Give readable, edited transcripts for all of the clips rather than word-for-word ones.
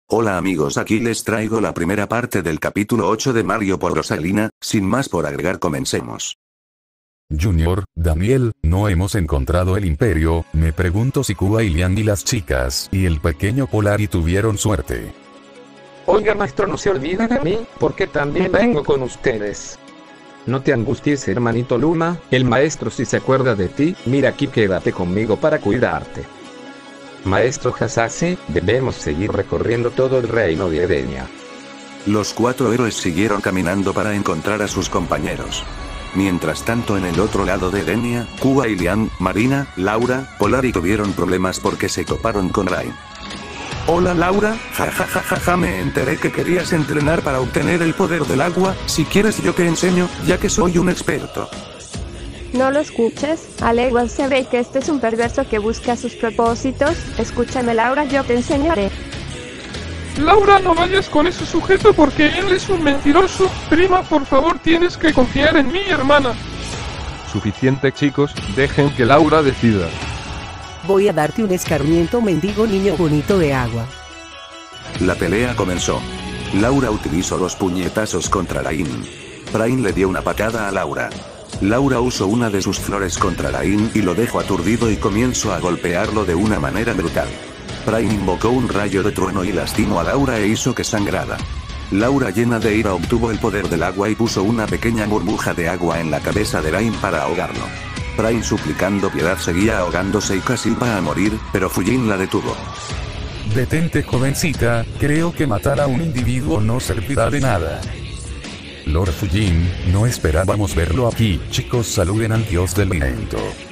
Hola amigos, aquí les traigo la primera parte del capítulo 8 de Mario por Rosalina. Sin más por agregar, comencemos. Junior, Daniel, no hemos encontrado el imperio. Me pregunto si Cuba y Liang y las chicas y el pequeño Polari tuvieron suerte. Oiga maestro, no se olvide de mí, porque también vengo con ustedes. No te angusties hermanito Luma, el maestro si se acuerda de ti. Mira aquí, quédate conmigo para cuidarte. Maestro Hasase, debemos seguir recorriendo todo el reino de Edenia. Los cuatro héroes siguieron caminando para encontrar a sus compañeros. Mientras tanto, en el otro lado de Edenia, Cuba y Liang, Marina, Laura, Polari tuvieron problemas porque se toparon con Rain. Hola Laura, jajajaja, me enteré que querías entrenar para obtener el poder del agua. Si quieres yo te enseño, ya que soy un experto. No lo escuches, a leguas se ve que este es un perverso que busca sus propósitos. Escúchame Laura, yo te enseñaré. Laura, no vayas con ese sujeto porque él es un mentiroso. Prima, por favor, tienes que confiar en mi hermana. Suficiente chicos, dejen que Laura decida. Voy a darte un escarmiento, mendigo niño bonito de agua. La pelea comenzó. Laura utilizó los puñetazos contra Rain. Rain le dio una patada a Laura. Laura usó una de sus flores contra Rain y lo dejó aturdido y comenzó a golpearlo de una manera brutal. Rain invocó un rayo de trueno y lastimó a Laura e hizo que sangrara. Laura, llena de ira, obtuvo el poder del agua y puso una pequeña burbuja de agua en la cabeza de Rain para ahogarlo. Rain, suplicando piedad, seguía ahogándose y casi iba a morir, pero Fujin la detuvo. Detente jovencita, creo que matar a un individuo no servirá de nada. Lord Fujin, no esperábamos verlo aquí. Chicos, saluden al dios del viento.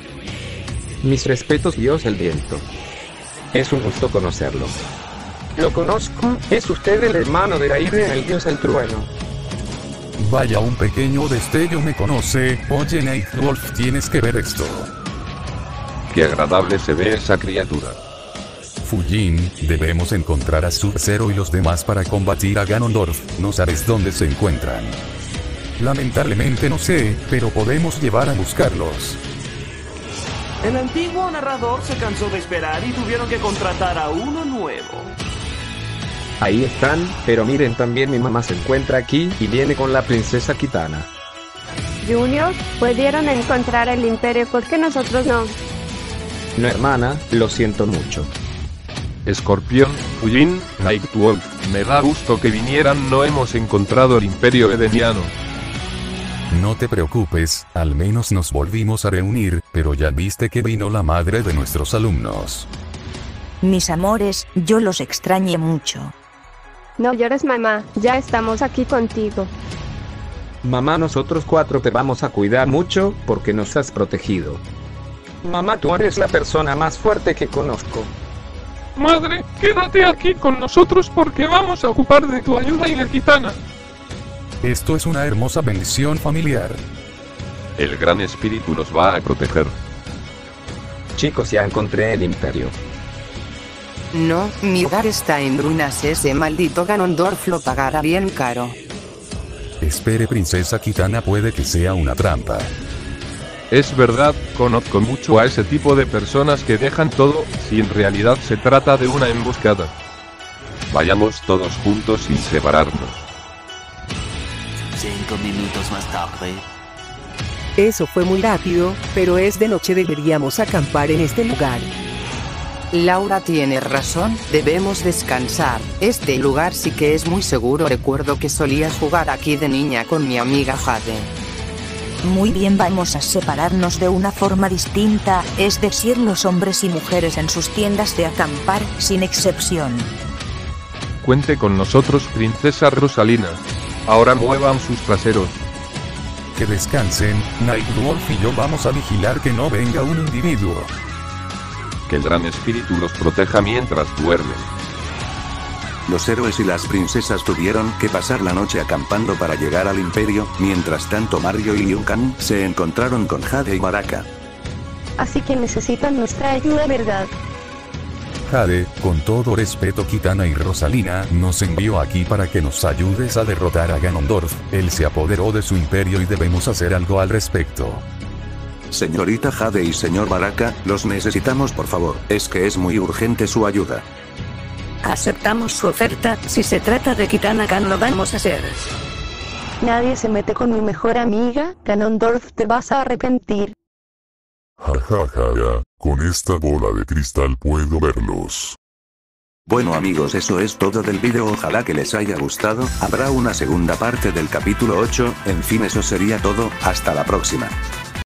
Mis respetos, dios del viento. Es un gusto conocerlo. Lo conozco, es usted el hermano de Aire, el dios del trueno. Vaya, un pequeño destello me conoce. Oye Nightwolf, tienes que ver esto. Qué agradable se ve esa criatura. Fujin, debemos encontrar a Sub-Zero y los demás para combatir a Ganondorf. No sabes dónde se encuentran. Lamentablemente no sé, pero podemos llevar a buscarlos. El antiguo narrador se cansó de esperar y tuvieron que contratar a uno nuevo. Ahí están, pero miren, también mi mamá se encuentra aquí y viene con la princesa Kitana. Junior, pudieron encontrar el imperio, ¿por qué nosotros no? No hermana, lo siento mucho. Escorpión, Fujin, Nightwolf, me da gusto que vinieran, no hemos encontrado el imperio edeniano. No te preocupes, al menos nos volvimos a reunir, pero ya viste que vino la madre de nuestros alumnos. Mis amores, yo los extrañé mucho. No llores mamá, ya estamos aquí contigo. Mamá, nosotros cuatro te vamos a cuidar mucho, porque nos has protegido. Mamá, tú eres la persona más fuerte que conozco. Madre, quédate aquí con nosotros porque vamos a ocupar de tu ayuda y de Kitana. Esto es una hermosa bendición familiar. El gran espíritu nos va a proteger. Chicos, ya encontré el imperio. No, mi hogar está en ruinas, ese maldito Ganondorf lo pagará bien caro. Espere, princesa Kitana, puede que sea una trampa. Es verdad, conozco mucho a ese tipo de personas que dejan todo, si en realidad se trata de una emboscada. Vayamos todos juntos sin separarnos. 5 minutos más tarde. Eso fue muy rápido, pero es de noche, deberíamos acampar en este lugar. Laura tiene razón, debemos descansar. Este lugar sí que es muy seguro. Recuerdo que solías jugar aquí de niña con mi amiga Jade. Muy bien, vamos a separarnos de una forma distinta, es decir, los hombres y mujeres en sus tiendas de acampar, sin excepción. Cuente con nosotros, princesa Rosalina. Ahora muevan sus traseros. Que descansen, Nightwolf y yo vamos a vigilar que no venga un individuo. Que el gran espíritu los proteja mientras duermen. Los héroes y las princesas tuvieron que pasar la noche acampando para llegar al imperio. Mientras tanto, Mario y Liu Kang se encontraron con Jade y Baraka. Así que necesitan nuestra ayuda, ¿verdad? Jade, con todo respeto, Kitana y Rosalina nos envió aquí para que nos ayudes a derrotar a Ganondorf. Él se apoderó de su imperio y debemos hacer algo al respecto. Señorita Jade y señor Baraka, los necesitamos por favor, es que es muy urgente su ayuda. Aceptamos su oferta, si se trata de Kitana Kan lo vamos a hacer. Nadie se mete con mi mejor amiga, Ganondorf, te vas a arrepentir. Jajaja, con esta bola de cristal puedo verlos. Bueno amigos, eso es todo del vídeo, ojalá que les haya gustado, habrá una segunda parte del capítulo 8, en fin eso sería todo, hasta la próxima.